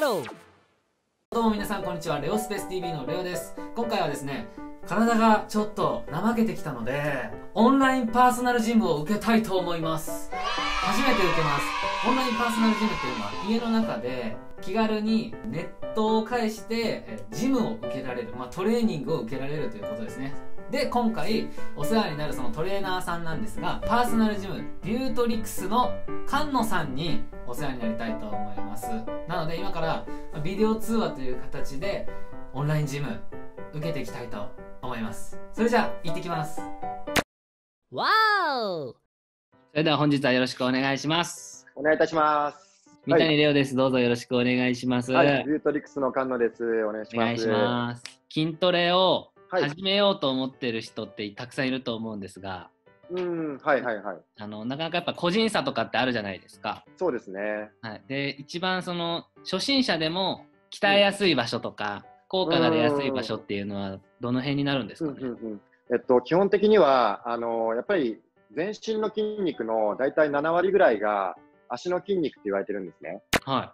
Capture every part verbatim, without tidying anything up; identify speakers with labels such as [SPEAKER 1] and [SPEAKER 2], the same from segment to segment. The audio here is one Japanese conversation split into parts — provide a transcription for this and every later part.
[SPEAKER 1] Go!
[SPEAKER 2] どうも皆さんこんにちは。レオスペース ティーブイ のレオです。今回はですね、体がちょっと怠けてきたので、オンラインパーソナルジムを受けたいと思います。初めて受けます。オンラインパーソナルジムっていうのは家の中で気軽にネットを介してジムを受けられる、まあ、トレーニングを受けられるということですね。で、今回お世話になるそのトレーナーさんなんですが、パーソナルジムビュートリクスの菅野さんにお世話になりたいと思います。なので今からビデオ通話という形でオンラインジム受けていきたいと思います。それじゃあ行ってきます。
[SPEAKER 1] Wow!
[SPEAKER 2] それでは本日はよろしくお願いします。
[SPEAKER 3] お願いいたします。
[SPEAKER 2] 三谷レオです。どうぞよろしくお願いします。
[SPEAKER 3] はい、ビュートリクスの菅野です。お願いします。
[SPEAKER 2] お願いします。筋トレを
[SPEAKER 3] はい
[SPEAKER 2] 始めようと思ってる人ってたくさんいると思うんですが、
[SPEAKER 3] うん、はいはいはい。
[SPEAKER 2] あのなかなかやっぱ個人差とかってあるじゃないですか。
[SPEAKER 3] そうですね。
[SPEAKER 2] はい、で一番その初心者でも鍛えやすい場所とか、効果が出やすい場所っていうのはどの辺になるんですかね。
[SPEAKER 3] うんうんうん、えっと基本的にはあのやっぱり全身の筋肉のだいたいななわりぐらいが足の筋肉って言われてるんですね。
[SPEAKER 2] はい。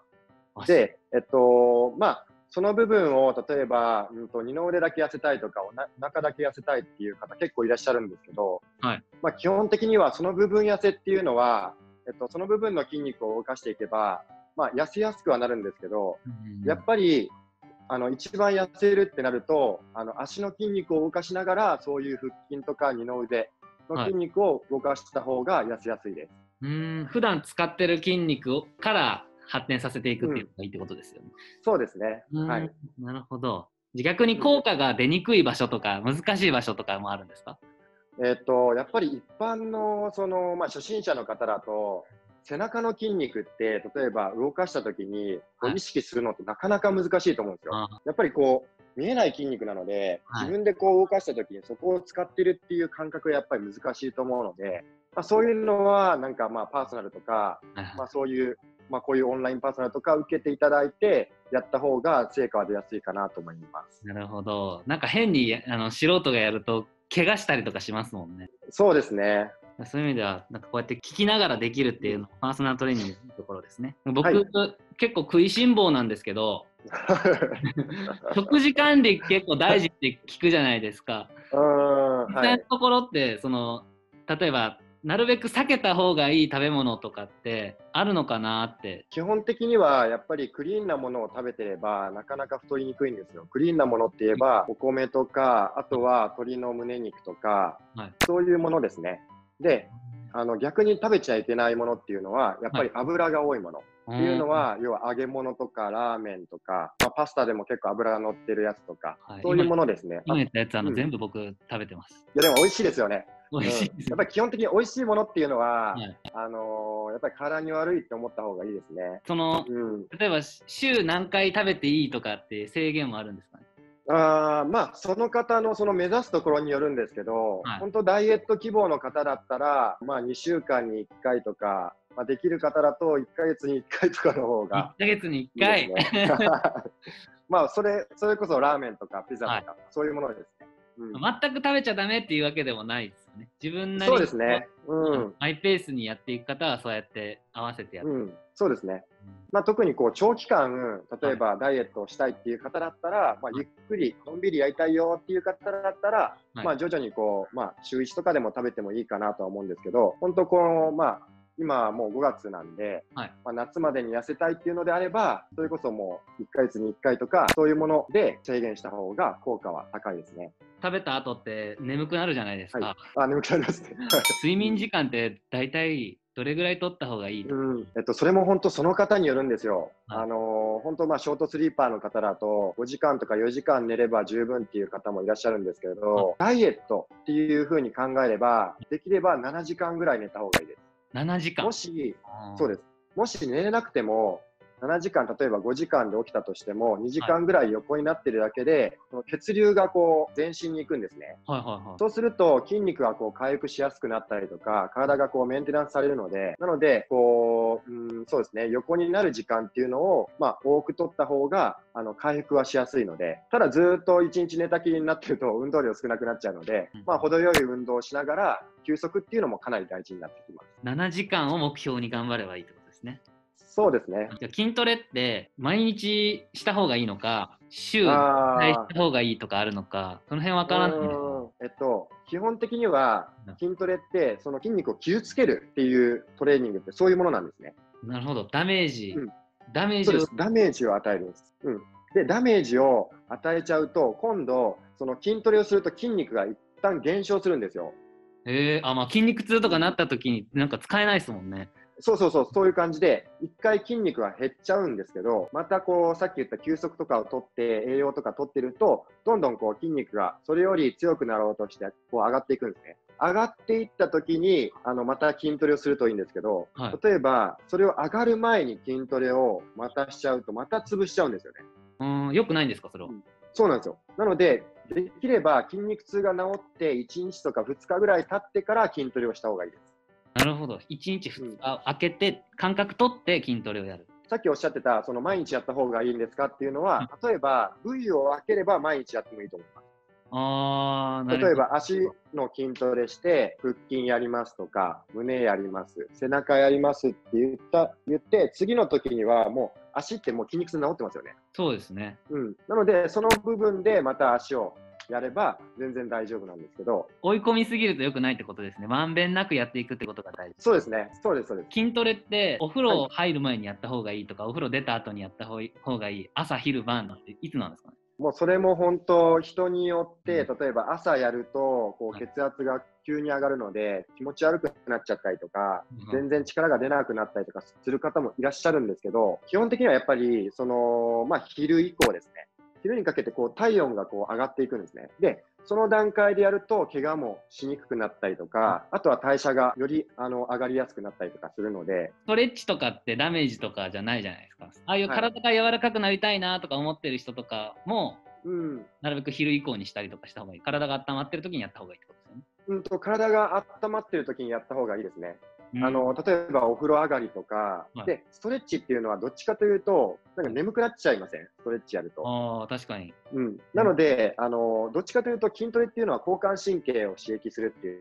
[SPEAKER 3] で、えっとまあその部分を例えば、うん、と二の腕だけ痩せたいとかお腹だけ痩せたいっていう方結構いらっしゃるんですけど、
[SPEAKER 2] はい、
[SPEAKER 3] まあ、基本的にはその部分痩せっていうのは、えっと、その部分の筋肉を動かしていけば、まあ、痩せやすくはなるんですけど、
[SPEAKER 2] うん、
[SPEAKER 3] やっぱりあの一番痩せるってなるとあの足の筋肉を動かしながらそういう腹筋とか二の腕の筋肉を動かした方が痩せやすいです。
[SPEAKER 2] はい、うーん普段使ってる筋肉から発展させていくっていうのがいいってことですよね。
[SPEAKER 3] うん、そうですね。はい。
[SPEAKER 2] なるほど。逆に効果が出にくい場所とか難しい場所とかもあるんですか？
[SPEAKER 3] えっとやっぱり一般のその、まあ、初心者の方だと背中の筋肉って例えば動かした時にこう意識するのってなかなか難しいと思うんですよ。
[SPEAKER 2] はい、
[SPEAKER 3] やっぱりこう見えない筋肉なので、
[SPEAKER 2] はい、
[SPEAKER 3] 自分でこう動かした時にそこを使ってるっていう感覚がやっぱり難しいと思うので、まあ、そういうのはなんかまあパーソナルとか、
[SPEAKER 2] はい、
[SPEAKER 3] まあ、そういうまあこういうオンラインパーソナルとか受けていただいてやった方が成果は出やすいかなと思います。
[SPEAKER 2] なるほど。なんか変にあの素人がやると怪我したりとかしますもんね。
[SPEAKER 3] そうですね。
[SPEAKER 2] そういう意味ではなんかこうやって聞きながらできるっていうのがパーソナルトレーニングのところですね。僕、はい、結構食いしん坊なんですけど食事管理結構大事って聞くじゃないですか。
[SPEAKER 3] うーん、
[SPEAKER 2] 実際のところってその例えばなるべく避けた方がいい食べ物とかってあるのかなって。
[SPEAKER 3] 基本的にはやっぱりクリーンなものを食べてればなかなか太りにくいんですよ。クリーンなものって言えばお米とか、あとは鶏の胸肉とか、はい、そういうものですね。で、あの逆に食べちゃいけないものっていうのはやっぱり油が多いもの、はい、っていうのは要は揚げ物とかラーメンとか、まあ、パスタでも結構油が乗ってるやつとか、はい、そういうものですね。
[SPEAKER 2] 今言ったやつあの、うん、全部僕食べてます。
[SPEAKER 3] いやでも美味しいですよね。
[SPEAKER 2] 美味しいです、
[SPEAKER 3] うん、やっぱり基本的に美味しいものっていうのは、はい、あのー、やっぱり体に悪いって思った方がいいですね。
[SPEAKER 2] その、うん、例えば週何回食べていいとかって制限もあるんですかね？
[SPEAKER 3] あまあその方のその目指すところによるんですけど、はい、本当ダイエット希望の方だったら、まあ、にしゅうかんにいっかいとか、まあ、できる方だといっかげつにいっかいとかの方が
[SPEAKER 2] いっかげつにいっかい
[SPEAKER 3] まあそれそれこそラーメンとかピザとか、はい、そういうものですね。
[SPEAKER 2] うん、全く食べちゃダメっていうわけでもないですよね。自分なりに
[SPEAKER 3] そうですね、うん、
[SPEAKER 2] マイペースにやっていく方はそうやって合わせてやる、
[SPEAKER 3] うん、そうですね、うん、まあ、特にこう長期間例えばダイエットをしたいっていう方だったら、はい、まあ、ゆっくりのんびりやりたいよっていう方だったら、はい、まあ、徐々にこう、まあ、週いちとかでも食べてもいいかなとは思うんですけど、本当このまあ今はもうごがつなんで、はい、まあ、夏までに痩せたいっていうのであればそれこそもういっかげつにいっかいとかそういうもので制限した方が効果は高いですね。
[SPEAKER 2] 食べた後って眠くなるじゃないですか。
[SPEAKER 3] はい、あ、眠くなりますね
[SPEAKER 2] 睡眠時間って大体どれぐらい取った方がいい？
[SPEAKER 3] うん、えっと、それも本当その方によるんですよ。はい、あのー、本当まあショートスリーパーの方だとごじかんとかよじかん寝れば十分っていう方もいらっしゃるんですけれど、はい、ダイエットっていうふうに考えればできればななじかんぐらい寝た方がいいです。
[SPEAKER 2] ななじかん。
[SPEAKER 3] もし、そうです。もし寝れなくてもななじかん、例えばごじかんで起きたとしてもにじかんぐらい横になってるだけで、はい、血流がこう全身に行くんですね。
[SPEAKER 2] はいはいはい、
[SPEAKER 3] そうすると筋肉がこう回復しやすくなったりとか体がこうメンテナンスされるので、なのでこう、うん、そうですね、横になる時間っていうのを、まあ、多く取った方があの回復はしやすいので、ただずっといちにち寝たきりになってると運動量少なくなっちゃうので、うん、まあ、程よい運動をしながら休息っていうのもかなり大事になってきます。
[SPEAKER 2] ななじかんを目標に頑張ればいいってことですね。
[SPEAKER 3] そうですね。
[SPEAKER 1] じゃあ筋トレって毎日した方がいいのか、週いっ
[SPEAKER 3] あ
[SPEAKER 1] かいした方がいいとかあるのか、その辺わからないです。
[SPEAKER 3] えっと、基本的には筋トレってその筋肉を傷つけるっていうトレーニングってそういうものなんですね。
[SPEAKER 1] なるほど、ダメージ、
[SPEAKER 3] うん、
[SPEAKER 1] ダメージを
[SPEAKER 3] そうです。ダメージを与えるんです。うん。で、ダメージを与えちゃうと、今度、その筋トレをすると筋肉が一旦減少するんですよ。
[SPEAKER 1] えー、あ、まあ筋肉痛とかなった時になんか使えないですもんね。
[SPEAKER 3] そうそうそう、そういう感じで、一回筋肉が減っちゃうんですけど、またこう、さっき言った休息とかをとって、栄養とかとってると、どんどんこう筋肉がそれより強くなろうとして、こう上がっていくんですね。上がっていった時に、あの、また筋トレをするといいんですけど、
[SPEAKER 1] はい、
[SPEAKER 3] 例えば、それを上がる前に筋トレをまたしちゃうと、また潰しちゃうんですよね。
[SPEAKER 1] うん、よくないんですか、それは。
[SPEAKER 3] うん、そうなんですよ。なので、できれば筋肉痛が治っていちにちとかふつかぐらい経ってから筋トレをした方がいいです。
[SPEAKER 1] なるほど。いちにちふつか空けて、間隔取って筋トレをやる。
[SPEAKER 3] さっきおっしゃってた、その毎日やった方がいいんですかっていうのは、例えば部位を分ければ毎日やってもいいと思います。
[SPEAKER 1] あー、なるほど。
[SPEAKER 3] 例えば足の筋トレして、腹筋やりますとか、胸やります、背中やりますって言った言って、次の時にはもう足ってもう筋肉痛治ってますよね。
[SPEAKER 1] そうですね。
[SPEAKER 3] うん。なので、その部分でまた足をやれば全然大丈夫なんですけど、
[SPEAKER 1] 追い込みすぎると良くないってことですね。まんべんなくやっていくってことが大事。
[SPEAKER 3] そうですね。そうです、そうです。
[SPEAKER 1] 筋トレってお風呂入る前にやった方がいいとか、はい、お風呂出た後にやった方がいい、朝昼晩っていつなんですかね。
[SPEAKER 3] もうそれも本当人によって、例えば朝やるとこう血圧が急に上がるので気持ち悪くなっちゃったりとか、全然力が出なくなったりとかする方もいらっしゃるんですけど、基本的にはやっぱりその、まあ、昼以降ですね。昼にかけてこう体温がこう上がっていくんですね。で、その段階でやると怪我もしにくくなったりとか、あとは代謝がよりあの上がりやすくなったりとかするので。
[SPEAKER 1] ストレッチとかってダメージとかじゃないじゃないですか。ああいう体が柔らかくなりたいなとか思ってる人とかも、うん、なるべく昼以降にしたりとかした方がいい。体が温まってる時にやった方がいいってことですよね。
[SPEAKER 3] うんと、体が温まってる時にやった方がいいですね。あの例えばお風呂上がりとか、はい、でストレッチっていうのはどっちかというとなんか眠くなっちゃいません？ストレッチやると。
[SPEAKER 1] ああ、確かに。
[SPEAKER 3] うん、なので、あのどっちかというと筋トレっていうのは交感神経を刺激するって言って、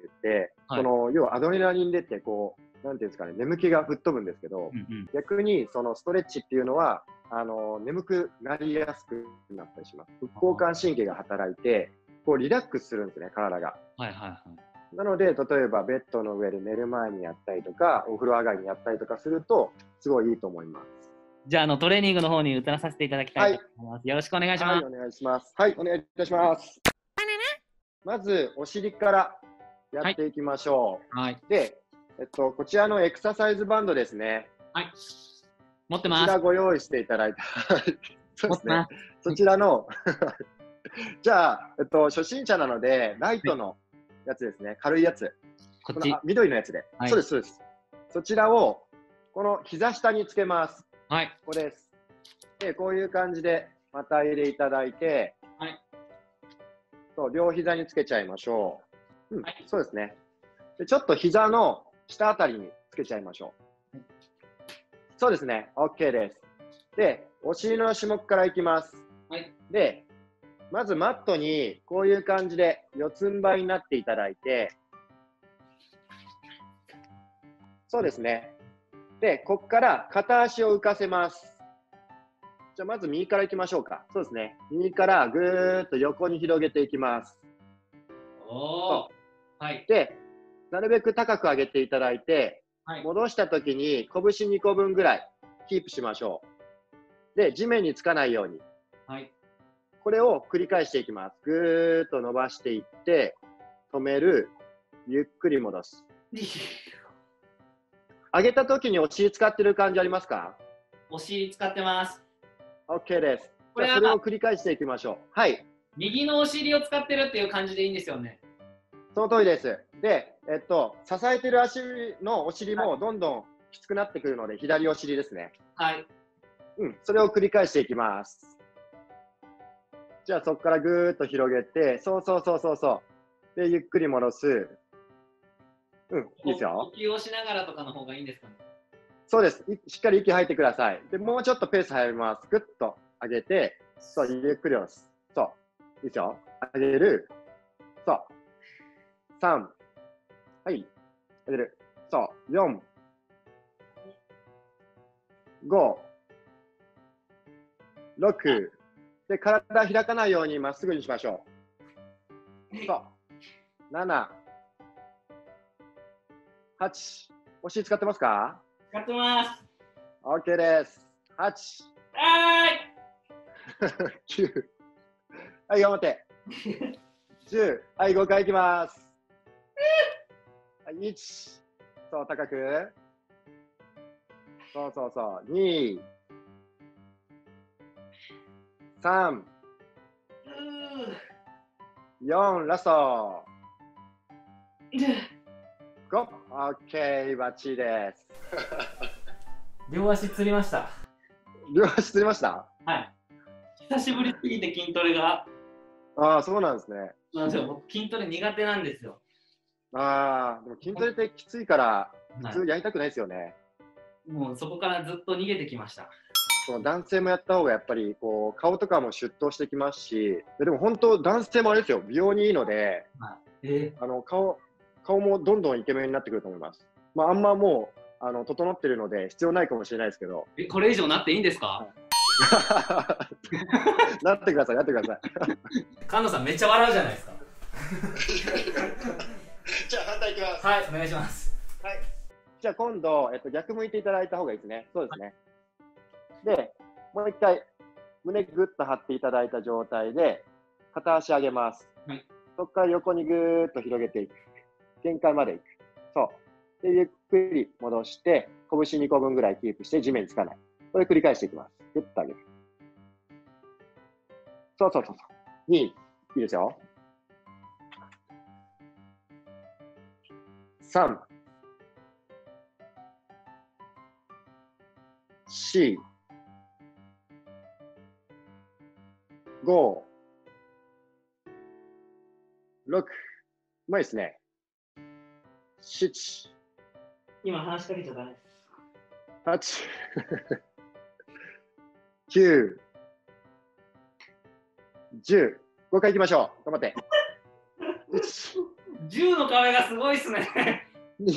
[SPEAKER 3] はい、その要はアドレナリン出てこうなんていうんですかね、眠気が吹っ飛ぶんですけど、うんうん、逆にそのストレッチっていうのはあの眠くなりやすくなったりします。副交感神経が働いてこうリラックスするんですね、体が。
[SPEAKER 1] はいはいはい。
[SPEAKER 3] なので、例えばベッドの上で寝る前にやったりとか、お風呂上がりにやったりとかすると、すごいいいと思います。
[SPEAKER 1] じゃあ、あのトレーニングの方に移らさせていただきたいと思います。はい、よろしくお願いします。
[SPEAKER 3] はい、お願いします。はい、お願いいたします。まず、お尻からやっていきましょう。はい。で、えっと、こちらのエクササイズバンドですね。
[SPEAKER 1] はい。持ってます。
[SPEAKER 3] こちらご用意していただいた。そうですね。そちらの、じゃあ、えっと、初心者なので、ライトの、はいやつですね。軽いやつ。
[SPEAKER 1] こっち。
[SPEAKER 3] この緑のやつで、はい。そうです、そうです。そちらを、この膝下につけます。
[SPEAKER 1] はい。
[SPEAKER 3] ここです。で、こういう感じで、また入れいただいて、はい。そう、両膝につけちゃいましょう。うん、はい、そうですね。で、ちょっと膝の下あたりにつけちゃいましょう。はい、そうですね。OK です。で、お尻の種目からいきます。はい。で、まずマットにこういう感じで四つん這いになっていただいて、そうですね。で、ここから片足を浮かせます。じゃあまず右からいきましょうか。そうですね。右からぐーっと横に広げていきます。
[SPEAKER 1] おー。
[SPEAKER 3] はい。で、なるべく高く上げていただいて、はい、戻したときに拳にこぶんぐらいキープしましょう。で、地面につかないように。はい。これを繰り返していきます。ぐーっと伸ばしていって、止める、ゆっくり戻す。上げたときにお尻使ってる感じありますか？
[SPEAKER 1] お尻使ってます。
[SPEAKER 3] OK です。じゃあそれを繰り返していきましょう。はい。
[SPEAKER 1] 右のお尻を使ってるっていう感じでいいんですよね。
[SPEAKER 3] その通りです。で、えっと、支えてる足のお尻もどんどんきつくなってくるので、左お尻ですね。はい。うん、それを繰り返していきます。じゃあそこからぐーっと広げて、そうそうそうそうそう。で、ゆっくり戻す。うん、いいですよ。
[SPEAKER 1] 呼吸をしながらとかの方がいいんですかね。
[SPEAKER 3] そうです。しっかり息吐いてください。で、もうちょっとペース早めます。ぐっと上げて、そう、ゆっくり押す。そう。いいですよ。上げる。そう。さん。はい。上げる。そう。よん。 ご、ろく、で、体開かないようにまっすぐにしましょう。そう。なな、はち、お尻使ってますか？
[SPEAKER 1] 使ってます。
[SPEAKER 3] OK です。はち、
[SPEAKER 1] は
[SPEAKER 3] ーい。きゅう、はい、頑張って。じゅう、はい、ごかいいきます。はい、いち、そう、高く。そうそうそう。に、さん、よん、ラスト。ご、OK、バッチリです。
[SPEAKER 2] 両足つりました。
[SPEAKER 3] 両足つりました？
[SPEAKER 1] はい。久しぶりすぎて筋トレが。
[SPEAKER 3] ああ、そうなんですね。
[SPEAKER 1] なんで僕筋トレ苦手なんですよ。
[SPEAKER 3] ああ、でも筋トレってきついから、普通やりたくないですよね。はい、
[SPEAKER 1] もうそこからずっと逃げてきました。
[SPEAKER 3] その男性もやった方がやっぱりこう顔とかもシュッとしてきますし、でも本当男性もあれですよ、美容にいいので、
[SPEAKER 1] はい、えー、
[SPEAKER 3] あの顔顔もどんどんイケメンになってくると思います。まあ、あんまもうあの整ってるので必要ないかもしれないですけど。
[SPEAKER 1] え、これ以上なっていいんですか？はい、
[SPEAKER 3] なってください、なってください。
[SPEAKER 2] 菅野さんめっちゃ笑うじゃないですか。
[SPEAKER 3] じゃあ反対いきます。
[SPEAKER 2] はい、お願いします。
[SPEAKER 3] はい。じゃあ今度、えっと、逆向いていただいた方がいいですね。そうですね。で、もう一回、胸ぐっと張っていただいた状態で、片足上げます。はい、そこから横にぐーっと広げていく。限界までいく。そう。で、ゆっくり戻して、拳にこぶんぐらいキープして地面につかない。これ繰り返していきます。ぐっと上げる。そうそうそうそう。に、いいですよ。さん、よん、ご、ろく、うまいですね。なな、
[SPEAKER 1] 今話しかけちゃダメです。
[SPEAKER 3] はち、きゅう、じゅう、ごかいいきましょう。頑張って。
[SPEAKER 1] じゅうの壁がすごいっすね。に、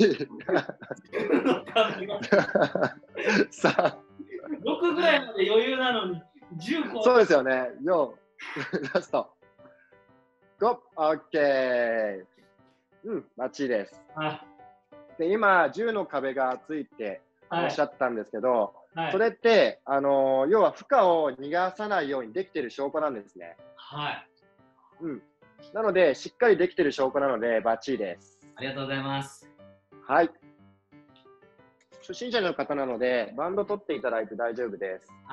[SPEAKER 1] さん、ろくぐらいまで余裕なのにじゅうこ。
[SPEAKER 3] そうですよね。よん、ラスト。ご、オッケー。うん、バッチリです。で、今、じゅうの壁がついておっしゃったんですけど、はいはい、それって、あのー、要は負荷を逃がさないようにできている証拠なんですね。
[SPEAKER 1] はい。
[SPEAKER 3] うん。なので、しっかりできている証拠なので、バッチリです。
[SPEAKER 1] ありがとうございます。
[SPEAKER 3] はい。初心者の方なので、バンド取っていただいて大丈夫です。はい。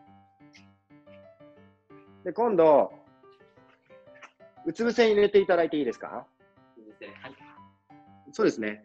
[SPEAKER 3] で、今度、うつ伏せに入れていただいていいですか？はい。そうですね。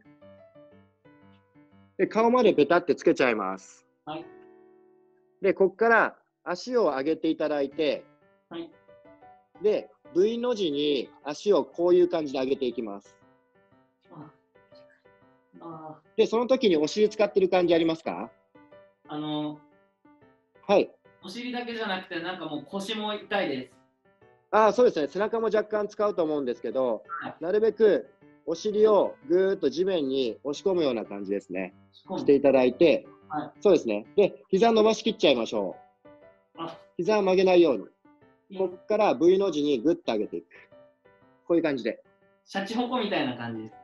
[SPEAKER 3] で、顔までペタってつけちゃいます。はい。で、ここから足を上げていただいて、はい。で、V の字に足をこういう感じで上げていきます。ああ。で、その時にお尻使ってる感じありますか？
[SPEAKER 1] あの
[SPEAKER 3] ー、はい。
[SPEAKER 1] お尻だけじゃなくて、なんかもう腰も痛いです。
[SPEAKER 3] ああ、そうですね。背中も若干使うと思うんですけど、はい、なるべくお尻をぐーっと地面に押し込むような感じですね。していただいて、はい、そうですね。で、膝伸ばしきっちゃいましょう。あ、膝を曲げないように。ここから V の字にぐっと上げていく。こういう感じで。
[SPEAKER 1] シャチホコみたいな感じです。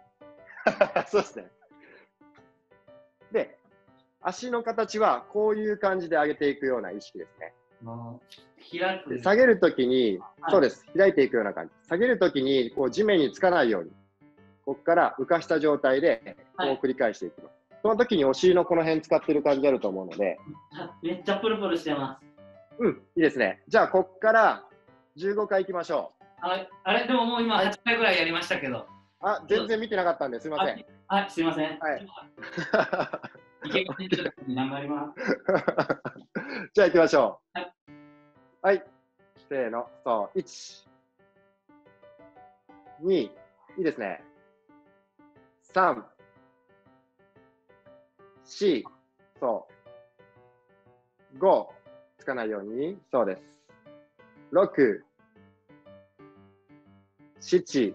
[SPEAKER 3] そうですね。で、足の形はこういう感じで上げていくような意識ですね。
[SPEAKER 1] 開く。
[SPEAKER 3] 下げるときに、はい、そうです。開いていくような感じ。下げるときにこう地面につかないように。ここから浮かした状態でこう繰り返していきます。はい、その時にお尻のこの辺使ってる感じあると思うので。
[SPEAKER 1] めっちゃプルプルしてます。
[SPEAKER 3] うん、いいですね。じゃあ、ここからじゅうごかいいきましょう。
[SPEAKER 1] はい、あれ、でももう今はちかいぐらいやりましたけど。
[SPEAKER 3] あ、全然見てなかったんですいません。
[SPEAKER 1] はい、すいません。はい。池上先生に頑張ります。
[SPEAKER 3] じゃあ行きましょう。はい。はい。せーの、そう、いち、に、いいですね。さん、よん、そう。ご、つかないように、そうです。ろく、しち、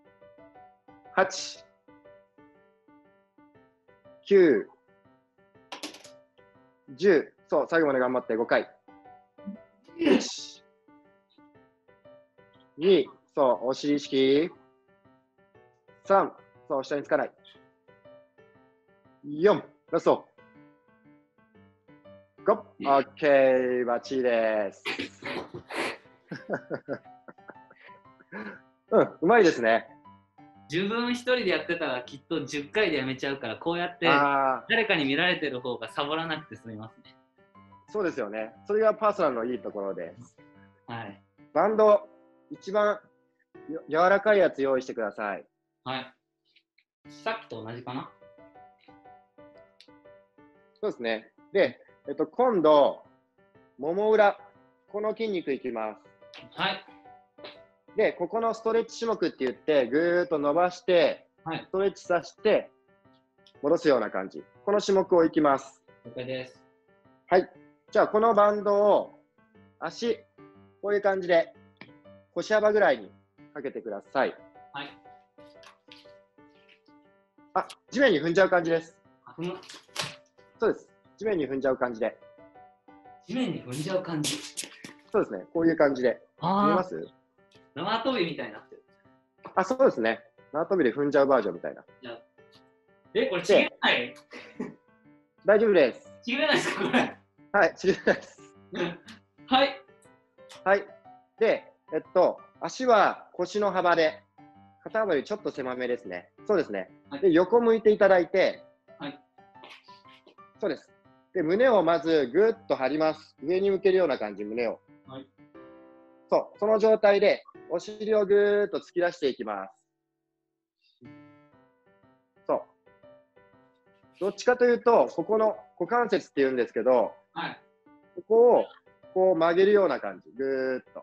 [SPEAKER 3] はち、きゅう、 じゅう、そう、最後まで頑張ってごかい。いち、に、そう、お尻意識。さん、そう、下につかない。よん、ラスト。ご、オッケー、バッチリです。うん、うまいですね。
[SPEAKER 1] 自分一人でやってたらきっとじゅっかいでやめちゃうから、こうやって誰かに見られてる方がサボらなくて済みますね。
[SPEAKER 3] そうですよね。それがパーソナルのいいところです。
[SPEAKER 1] はい。
[SPEAKER 3] バンド、一番柔らかいやつ用意してください。
[SPEAKER 1] はい。さっきと同じかな？
[SPEAKER 3] そうですね。で、えっと、今度、もも裏、この筋肉いきます。
[SPEAKER 1] はい。
[SPEAKER 3] で、ここのストレッチ種目って言って、ぐーっと伸ばして、はい、ストレッチさせて、戻すような感じ。この種目をいきます。
[SPEAKER 1] 了解です。
[SPEAKER 3] はい。じゃあ、このバンドを、足、こういう感じで、腰幅ぐらいにかけてください。
[SPEAKER 1] はい。
[SPEAKER 3] あ、地面に踏んじゃう感じです。
[SPEAKER 1] 踏む？
[SPEAKER 3] そうです。地面に踏んじゃう感じで。
[SPEAKER 1] 地面に踏んじゃう感じ？
[SPEAKER 3] そうですね。こういう感じで。見えます？
[SPEAKER 1] 縄跳びみたいになってる。
[SPEAKER 3] あ、そうですね。縄跳びで踏んじゃうバージョンみたいな。
[SPEAKER 1] え、これちぎれない？
[SPEAKER 3] 大丈夫です。
[SPEAKER 1] ちぎれないですか、これ？
[SPEAKER 3] はい、ちぎれないです。
[SPEAKER 1] はい。
[SPEAKER 3] はい。で、えっと、足は腰の幅で、肩幅よりちょっと狭めですね。そうですね。はい、で、横向いていただいて、
[SPEAKER 1] はい。
[SPEAKER 3] そうです。で、胸をまずぐっと張ります。上に向けるような感じ、胸を。はい。そう、その状態で、お尻をぐーっと突き出していきます。そう。どっちかというと、ここの股関節って言うんですけど、はい、ここをこう曲げるような感じ。ぐーっと。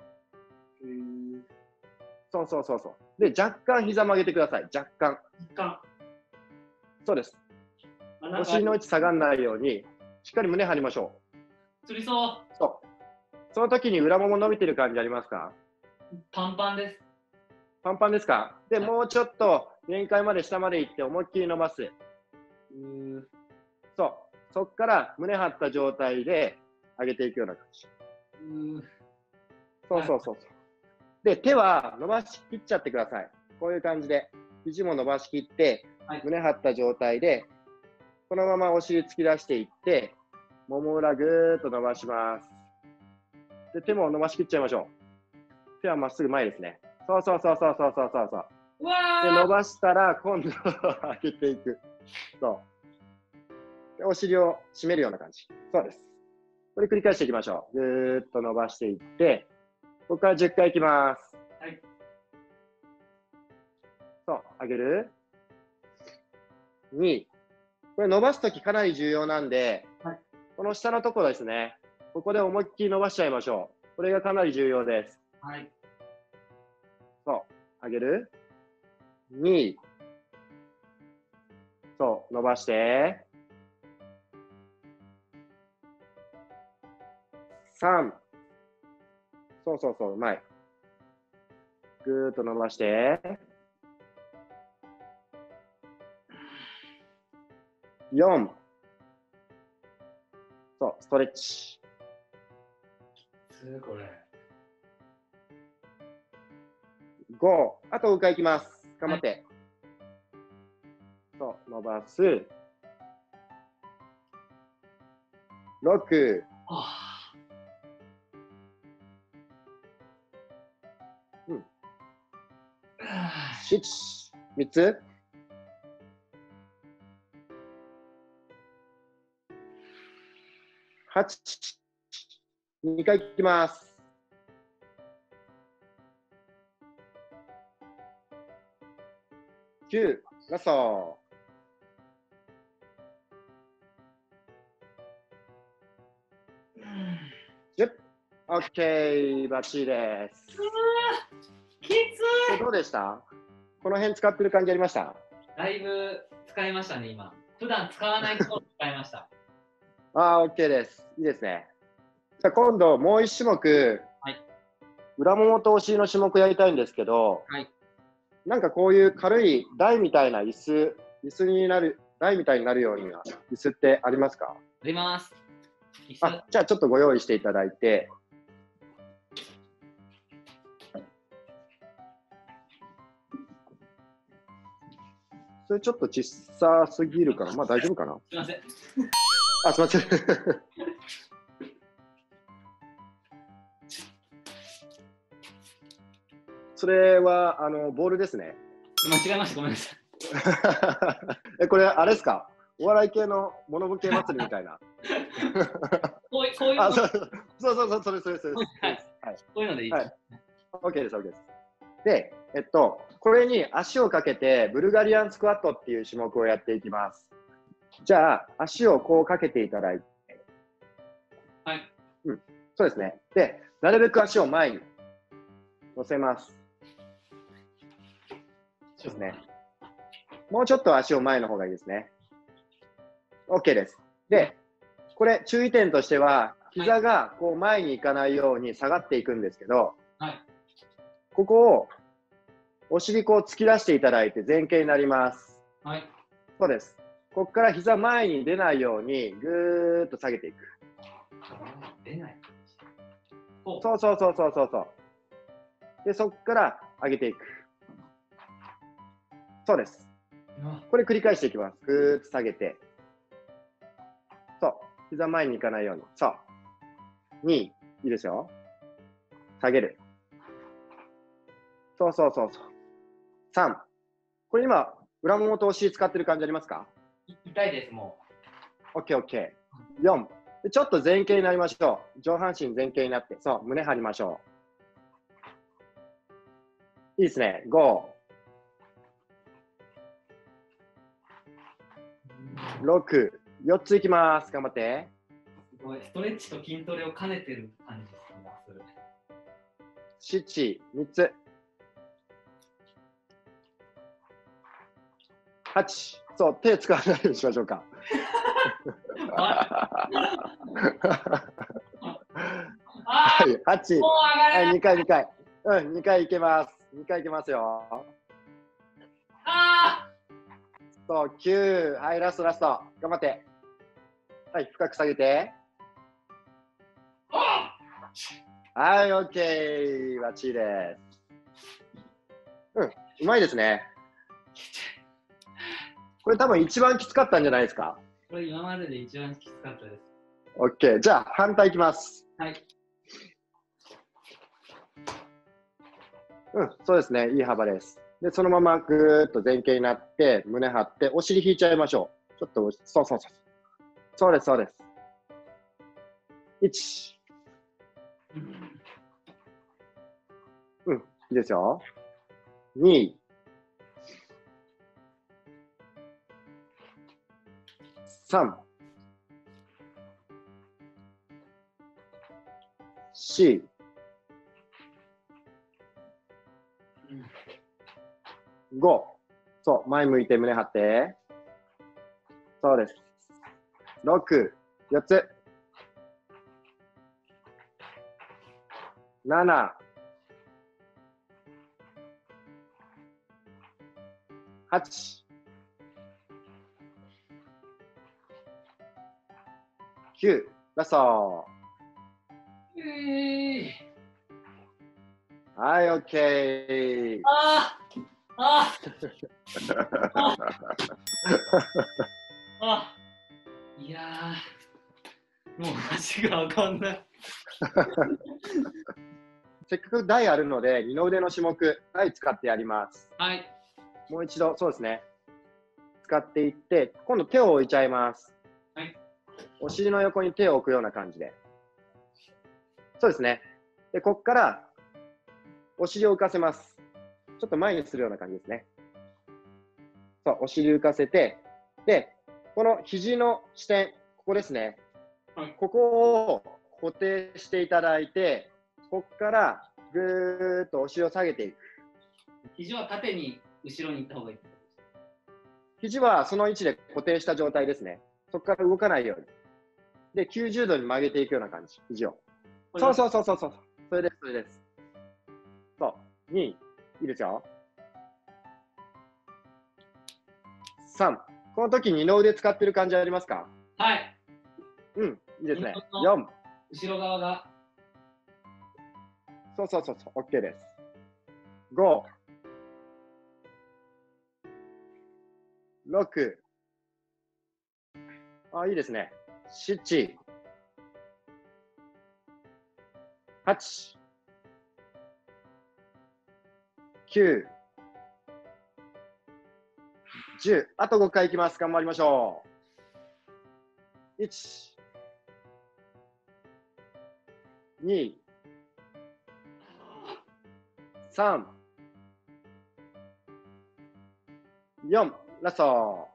[SPEAKER 3] そうそうそうそう。で、若干膝曲げてください。若干。若干。そうです。お尻の位置下がらないように、しっかり胸張りましょ
[SPEAKER 1] う。つりそう。
[SPEAKER 3] そう。その時に裏もも伸びてる感じありますか？
[SPEAKER 1] パンパンです。
[SPEAKER 3] パンパンですか？で、もうちょっと限界まで下まで行って思いっきり伸ばす。うーそう。そっから胸張った状態で上げていくような感じ。うーそうそうそうそう。で、手は伸ばしきっちゃってください。こういう感じで。肘も伸ばしきって、はい、胸張った状態で、このままお尻突き出していって、もも裏ぐーっと伸ばします。で、手も伸ばしきっちゃいましょう。手はまっすぐ前ですね。そうそうそうそうそうそうそうそう。
[SPEAKER 1] うわ
[SPEAKER 3] で、伸ばしたら、今度上げていく。そう。で、お尻を締めるような感じ。そうです。これ繰り返していきましょう。ぐーっと伸ばしていって、ここからじゅっかいいきます。はい。そう、上げる。に、これ伸ばすときかなり重要なんで、はい、この下のところですね。ここで思いっきり伸ばしちゃいましょう。これがかなり重要です。はい。そう、上げる。に、そう、伸ばして。さん、そうそうそう、うまい。ぐーっと伸ばして。よん、そう、ストレッチ。
[SPEAKER 1] すごいこれ。
[SPEAKER 3] ご、あとごかいいきます。頑張って。はい、そう、伸ばす。ろく、うん、なな、みっつ。はち、にかいいきます。きゅう、ラスト。じゅう、オッケー、バッチリです。
[SPEAKER 1] きつい。
[SPEAKER 3] どうでした？この辺使ってる感じありました？
[SPEAKER 1] だいぶ使いましたね、今。普段使わないところ使いました。
[SPEAKER 3] ああ、OK です。いいですね。じゃあ今度もう一種目、はい、裏ももとお尻の種目やりたいんですけど、はい、なんかこういう軽い台みたいな椅子、椅子になる、台みたいになるような椅子ってありますか？
[SPEAKER 1] あります。
[SPEAKER 3] あ、じゃあちょっとご用意していただいて。それちょっと小さすぎるから、まあ大丈夫かな。
[SPEAKER 1] すみません。
[SPEAKER 3] あ、すみません。それはあのボールですね。
[SPEAKER 1] 間違えました。ごめんなさい。
[SPEAKER 3] え、これあれですか。お笑い系のモノボケ祭りみたいな。
[SPEAKER 1] こういう、こういう
[SPEAKER 3] あ、
[SPEAKER 1] の。
[SPEAKER 3] そうそうそうそう、それそれそれ。
[SPEAKER 1] はい。こういうのでいい。はい。
[SPEAKER 3] OK です、OK です。で、えっと、これに足をかけてブルガリアンスクワットっていう種目をやっていきます。じゃあ、足をこうかけていただいて。
[SPEAKER 1] はい。
[SPEAKER 3] うん、そうですね。で、なるべく足を前に乗せます。そうですね。もうちょっと足を前の方がいいですね。OK です。で、これ注意点としては、膝がこう前に行かないように下がっていくんですけど、
[SPEAKER 1] はい、
[SPEAKER 3] ここをお尻こう突き出していただいて前傾になります。
[SPEAKER 1] はい。
[SPEAKER 3] そうです。ここから膝前に出ないようにぐーっと下げていく。
[SPEAKER 1] 出ない。
[SPEAKER 3] そうそうそうそうそうそう。で、そこから上げていく。そうです。これ繰り返していきます。ぐーっと下げて。そう。膝前に行かないように。そう。に、いいですよ。下げる。そうそうそうそう。さん。これ今、裏ももとお尻使ってる感じありますか？
[SPEAKER 1] 痛いです、も
[SPEAKER 3] う。OK、OK。よん。ちょっと前傾になりましょう。上半身前傾になって。そう。胸張りましょう。いいですね。ご。ろく。よっついきます。頑張って。
[SPEAKER 1] すごい。ストレッチと筋トレを兼ねてる感じです
[SPEAKER 3] ね。なな、みっつ。はち。そう、手使わないようにしましょうか。はい、はち。はい、にかい、にかい。うん、にかいいけます。にかいいけますよ。
[SPEAKER 1] あ
[SPEAKER 3] そう、きゅう。はい、ラスト、ラスト。頑張って。はい、深く下げて。はい、オッケー。バッチリです。うん、うまいですね。これ多分一番きつかったんじゃないですか？
[SPEAKER 1] これ今までで一番きつかったです。
[SPEAKER 3] オッケー。じゃあ、反対いきます。
[SPEAKER 1] はい。
[SPEAKER 3] うん、そうですね。いい幅です。で、そのままぐーっと前傾になって、胸張って、お尻引いちゃいましょう。ちょっと、そうそうそう。そうです、そうです。いち。うん、いいですよ。に。さん。よん。ご。そう、前向いて胸張って。そうです。ろく。よっつ。なな。はち。きゅう。ラスト。
[SPEAKER 1] えー、
[SPEAKER 3] はい、オッケー。
[SPEAKER 1] ああああいやー、もう足がわかんない。
[SPEAKER 3] せっかく台あるので、二の腕の種目、台使ってやります。
[SPEAKER 1] はい。
[SPEAKER 3] もう一度、そうですね。使っていって、今度手を置いちゃいます。
[SPEAKER 1] はい。
[SPEAKER 3] お尻の横に手を置くような感じで。そうですね。で、ここから、お尻を浮かせます。ちょっと前にするような感じですね。そう、お尻浮かせて、で、この肘の支点、ここですね。はい、ここを固定していただいて、ここからぐーっとお尻を下げていく。
[SPEAKER 1] 肘は縦に後ろに行った方がいい。
[SPEAKER 3] 肘はその位置で固定した状態ですね。そこから動かないように。で、きゅうじゅうどに曲げていくような感じ、肘を。そうそうそうそうそう。それです、それです。そう。に、いいですよ。さん。この時二の腕使ってる感じありますか？
[SPEAKER 1] はい。
[SPEAKER 3] うん、いいですね。よん。
[SPEAKER 1] 後ろ側が。
[SPEAKER 3] そうそうそうそう、OK です。ご。ろく。あ、いいですね。なな。はち。きゅう。じゅう。あとごかいいきます。頑張りましょう。いち。に。さん。よん。ラスト。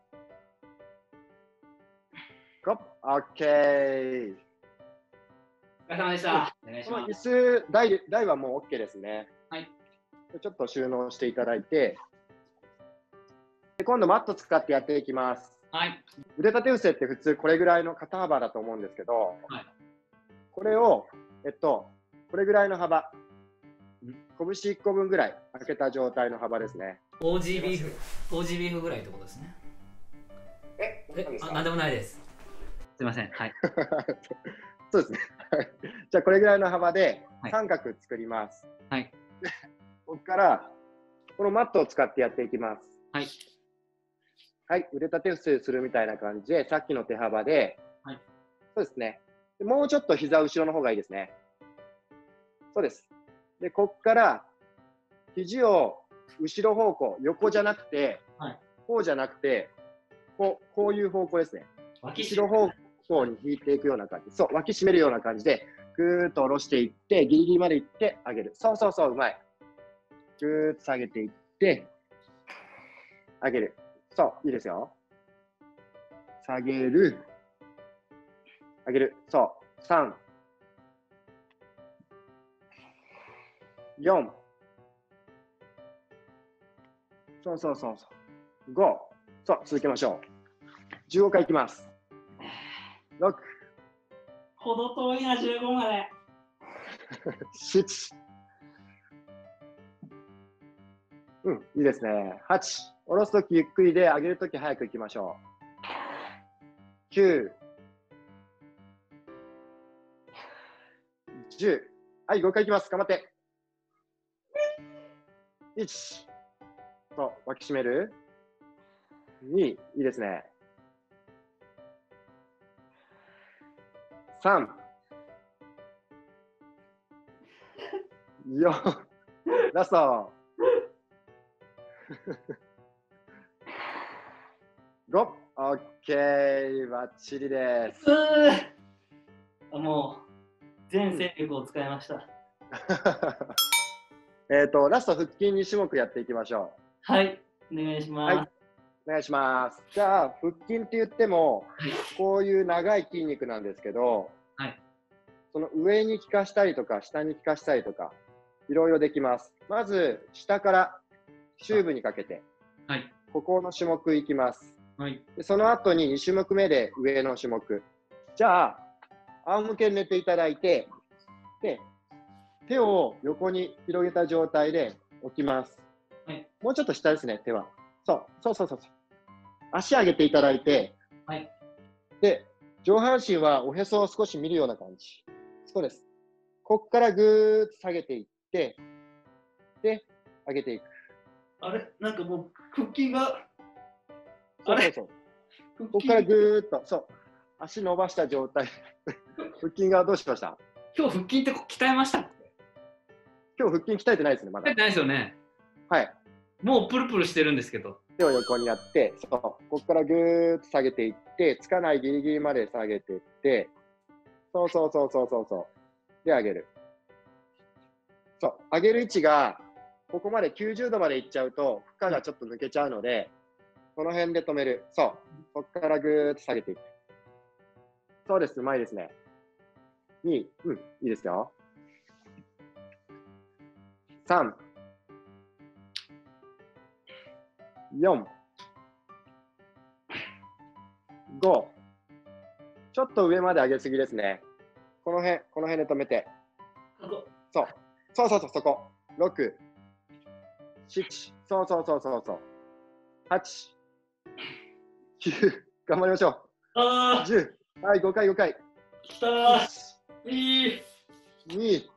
[SPEAKER 3] ご。OK。
[SPEAKER 1] お疲れ様でした。お願いし
[SPEAKER 3] この椅
[SPEAKER 1] ます。
[SPEAKER 3] 子台、台はもう OK ですね。
[SPEAKER 1] はい。
[SPEAKER 3] ちょっと収納していただいて、で今度マット使ってやっていきます。
[SPEAKER 1] はい。
[SPEAKER 3] 腕立て伏せって普通これぐらいの肩幅だと思うんですけど、
[SPEAKER 1] はい、
[SPEAKER 3] これを、えっと、これぐらいの幅、拳いっこぶんぐらい開けた状態の幅ですね。
[SPEAKER 2] オージービーフ、オージービーフぐらいってことですね。
[SPEAKER 3] え、
[SPEAKER 2] え、あ、なんでもないです。
[SPEAKER 1] すみません。はい。
[SPEAKER 3] そうですね。じゃあこれぐらいの幅で三角作ります。
[SPEAKER 1] はい。
[SPEAKER 3] ここからこのマットを使ってやっていきます。
[SPEAKER 1] はい。
[SPEAKER 3] はい、腕立て伏せするみたいな感じで、さっきの手幅で、
[SPEAKER 1] はい、
[SPEAKER 3] そうですね。もうちょっと膝後ろの方がいいですね。そうです。で、こっから肘を後ろ方向、横じゃなくて、
[SPEAKER 1] はい、
[SPEAKER 3] こうじゃなくて、こう、こういう方向ですね。後ろ方向に引いていくような感じ。そう、脇締めるような感じで、ぐーっと下ろしていって、ギリギリまでいって上げる。そうそうそう、うまい。ぐーっと下げていって、上げる。そう、いいですよ。下げる。上げる。そう。さん。よん。そうそうそうそう。ご。そう、続けましょう。じゅうごかいいきます。ろく。
[SPEAKER 1] ほど遠いな、じゅうごまで。
[SPEAKER 3] なな。うん、いいですね。はち。下ろすときゆっくりで、上げるとき早くいきましょう。きゅう。じゅう。はい、ごかいいきます。頑張って。いち。そう、脇締める。に。いいですね。さん。よん。ラスト。ご。オッケー。バッチリです。
[SPEAKER 1] もう、全勢力を使いました。
[SPEAKER 3] えっと、ラスト腹筋に種目やっていきましょう。
[SPEAKER 1] はい、お願いします。はい、
[SPEAKER 3] お願いします。じゃあ、腹筋って言っても、こういう長い筋肉なんですけど、はい、その上に効かしたりとか、下に効かしたりとか、いろいろできます。まず、下から中部にかけて、はい、ここの種目いきます。はい、でその後にに種目目で上の種目。じゃあ、仰向けに寝ていただいて、で、手を横に広げた状態で置きます。はい、もうちょっと下ですね、手は。そうそうそうそう。足上げていただいて、はい、で、上半身はおへそを少し見るような感じ。そうです。ここからぐーっと下げていって、で、上げていく。
[SPEAKER 1] あれなんかもう腹筋が、
[SPEAKER 3] そうそうそう。ここからぐーっと、そう、足伸ばした状態。腹筋がどうしました？
[SPEAKER 1] 今日腹筋って鍛えました？
[SPEAKER 3] 今日腹筋鍛えてないですね、まだ。
[SPEAKER 1] 鍛えてないですよね。はい。もうプルプルしてるんですけど。
[SPEAKER 3] 手を横にやって、そう、ここからぐーっと下げていって、つかないギリギリまで下げていって、そうそうそうそうそうそう。で、上げる。そう、上げる位置が、ここまできゅうじゅうどまでいっちゃうと、負荷がちょっと抜けちゃうので、この辺で止める。そう。ここからぐーっと下げていく。そうです。うまいですね。に、うん、いいですよ。さん、よん、ご。ちょっと上まで上げすぎですね。この辺、この辺で止めて。そう。そうそうそう、そこ。ろく、なな、そうそうそうそうそう。はち、きゅう、頑張りましょう。じゅう、はい、ごかいごかい。
[SPEAKER 1] きたー。いい。
[SPEAKER 3] に、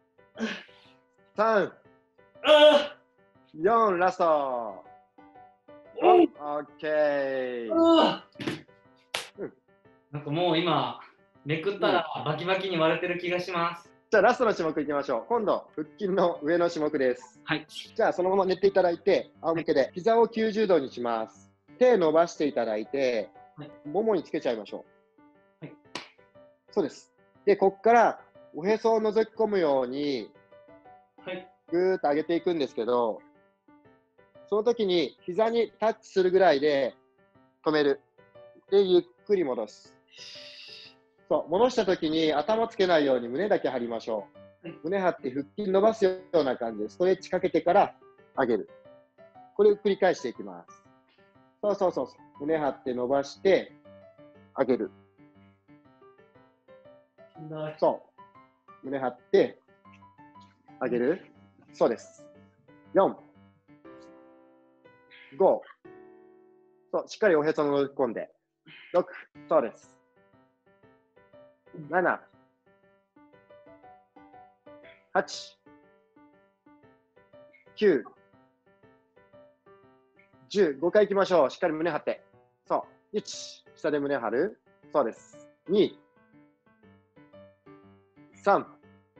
[SPEAKER 3] さん、
[SPEAKER 1] あ
[SPEAKER 3] よん、ラスト。
[SPEAKER 1] お
[SPEAKER 3] オッケー。
[SPEAKER 1] あなんかもう今、めくったらバキバキに割れてる気がします。
[SPEAKER 3] じゃあラストの種目いきましょう。今度、腹筋の上の種目です。
[SPEAKER 1] はい。
[SPEAKER 3] じゃあそのまま寝ていただいて、仰向けで膝をきゅうじゅうどにします。手伸ばしていただいて、
[SPEAKER 1] はい、
[SPEAKER 3] ももにつけちゃいましょ
[SPEAKER 1] う。はい。
[SPEAKER 3] そうです。で、ここからおへそを覗き込むように、
[SPEAKER 1] はい、
[SPEAKER 3] ぐーっと上げていくんですけど、その時に膝にタッチするぐらいで止める。で、ゆっくり戻す。そう、戻した時に頭つけないように胸だけ張りましょう。はい、胸張って腹筋伸ばすような感じでストレッチかけてから上げる。これを繰り返していきます。そうそうそうそう。胸張って伸ばして上げる。そう。胸張って上げる。そうです。よん、ご、そう、しっかりおへそを覗き込んで。ろく、そうです。なな、はち、きゅう、じゅう、ごかいいきましょう。しっかり胸張って。そう。いち、下で胸張る。そうです。に、さん、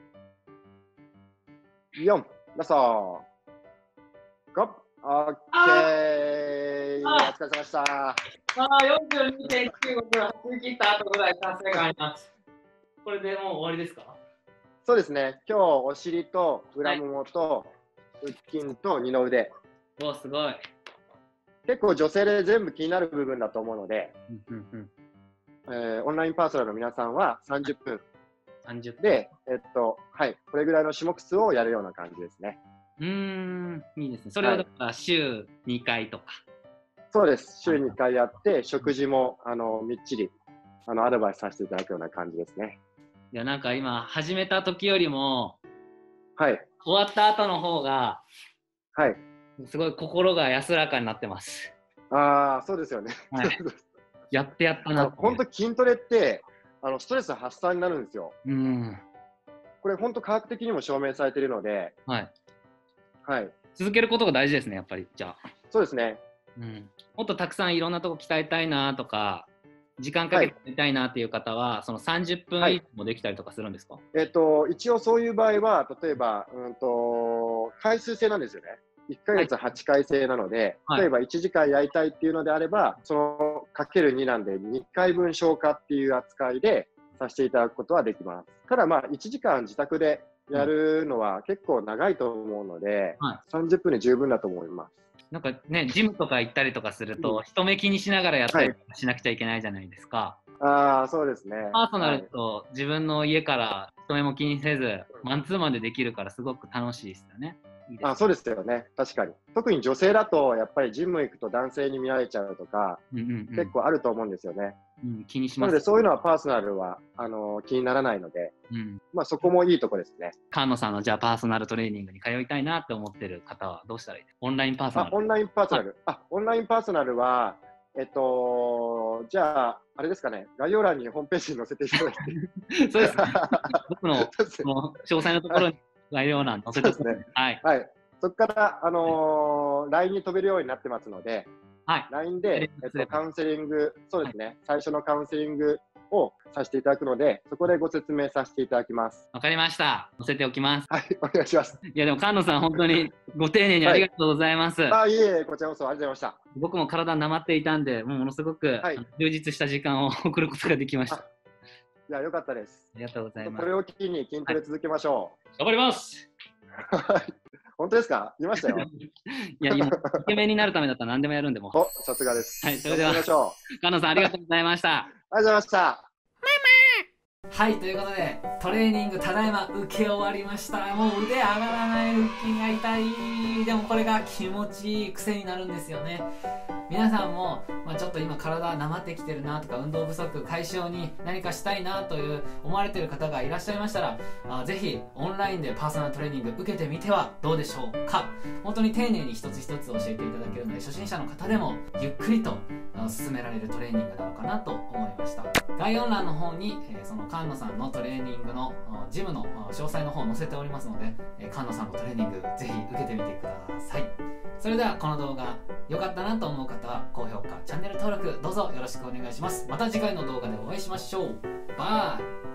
[SPEAKER 3] よん、ラスト。ご、オッケー。お疲れ様でした。
[SPEAKER 1] ああ、よんじゅうにてんきゅうごキロ走り切った後ぐらい達成感あります。これでもう終わりですか？
[SPEAKER 3] そうですね。今日お尻と裏ももと腹筋と二の腕。
[SPEAKER 1] お、すごい。
[SPEAKER 3] 結構女性で全部気になる部分だと思うので、えー、オンラインパーソナルの皆さんはさんじゅっぷん。
[SPEAKER 1] さんじゅっぷん
[SPEAKER 3] で、えっと、はい、これぐらいの種目数をやるような感じですね。
[SPEAKER 1] うーん、いいですね。それをだから週にかいとか。
[SPEAKER 3] そうです。週にかいやって、食事もあのみっちりあのアドバイスさせていただくような感じですね。
[SPEAKER 1] いや、なんか今、始めた時よりも、
[SPEAKER 3] はい。
[SPEAKER 1] 終わった後の方が、
[SPEAKER 3] はい。
[SPEAKER 1] すごい心が安らかになってます。
[SPEAKER 3] ああ、そうですよね。
[SPEAKER 1] はい、やってやったな。
[SPEAKER 3] 本当筋トレってあのストレス発散になるんですよ。
[SPEAKER 1] うん。
[SPEAKER 3] これ本当科学的にも証明されているので、
[SPEAKER 1] はい。
[SPEAKER 3] はい。
[SPEAKER 1] 続けることが大事ですね、やっぱり。じゃあ。
[SPEAKER 3] そうですね。
[SPEAKER 1] うん。もっとたくさんいろんなとこ鍛えたいなとか、時間かけてやりたいなっていう方は、はい、そのさんじゅっぷん以上もできたりとかするんですか？はい、
[SPEAKER 3] えっと、一応そういう場合は、例えば、うんと、回数制なんですよね。いっかげつはちかい制なので、はい、例えばいちじかんやりたいっていうのであれば、そのかけるになんでにかいぶん消化っていう扱いでさせていただくことはできます。ただまあいちじかん自宅でやるのは結構長いと思うので、はい、さんじゅっぷんで十分だと思います。
[SPEAKER 1] なんかね、ジムとか行ったりとかすると、うん、人目気にしながらやったりしなくちゃいけないじゃないですか。
[SPEAKER 3] はい、ああ、そうですね。
[SPEAKER 1] パーソナルと自分の家から人目も気にせず、はい、マンツーマンでできるからすごく楽しいですよね。いいですね。
[SPEAKER 3] あ、そうですよね。確かに。特に女性だとやっぱりジム行くと男性に見られちゃうとか、うんうんうん、結構あると思うんですよね。
[SPEAKER 1] うん、気にします。
[SPEAKER 3] なのでそういうのはパーソナルはあのー、気にならないので、うん、まあそこもいいとこですね。
[SPEAKER 1] 菅野さんのじゃあパーソナルトレーニングに通いたいなって思ってる方はどうしたらいいですか？オンラインパーソナル。
[SPEAKER 3] あ、オンラインパーソナル。あ、オンラインパーソナルは、えっと、じゃあ、あれですかね、概要欄にホームページに載せていただいて。
[SPEAKER 1] そうですね。僕のその詳細のところに概要欄載せてください。はい。
[SPEAKER 3] はい。そこから、あのー、ライン に飛べるようになってますので、
[SPEAKER 1] はい、
[SPEAKER 3] ライン で、えっと、カウンセリング、そうですね、はい、最初のカウンセリングをさせていただくので、そこでご説明させていただきます。
[SPEAKER 1] わかりました。載せておきます。
[SPEAKER 3] はい、お願いします。
[SPEAKER 1] いや、でも、菅野さん、本当にご丁寧にありがとうございます。はい、
[SPEAKER 3] あ、いえいえ、こちらこそありがとうございました。
[SPEAKER 1] 僕も体なまっていたんで、もうものすごく、はい、充実した時間を送ることができました。い
[SPEAKER 3] や、よかったです。
[SPEAKER 1] ありがとうございます。
[SPEAKER 3] これを機に筋トレ続けましょう。
[SPEAKER 1] はい、頑張ります。
[SPEAKER 3] 本当ですか？言いましたよ。
[SPEAKER 1] いや、今、イケメンになるためだったら何でもやるんでも。
[SPEAKER 3] お、さすがです。
[SPEAKER 1] はい、それでは、菅野さん、ありがとうございました。
[SPEAKER 3] ありがとうございました。
[SPEAKER 2] はい、ということでトレーニングただいま受け終わりました。もう腕上がらない、腹筋が痛い。でもこれが気持ちいい癖になるんですよね。皆さんも、まあ、ちょっと今体なまってきてるなとか、運動不足解消に何かしたいなという思われている方がいらっしゃいましたら、あぜひオンラインでパーソナルトレーニング受けてみてはどうでしょうか。本当に丁寧に一つ一つ教えていただけるので、初心者の方でもゆっくりと勧められるトレーニングなのかなと思いました。概要欄の方に、えー、その菅野さんのトレーニングのジムの詳細の方を載せておりますので、えー、菅野さんのトレーニングぜひ受けてみてください。それではこの動画良かったなと思う方は高評価、チャンネル登録どうぞよろしくお願いします。また次回の動画でお会いしましょう。バイ。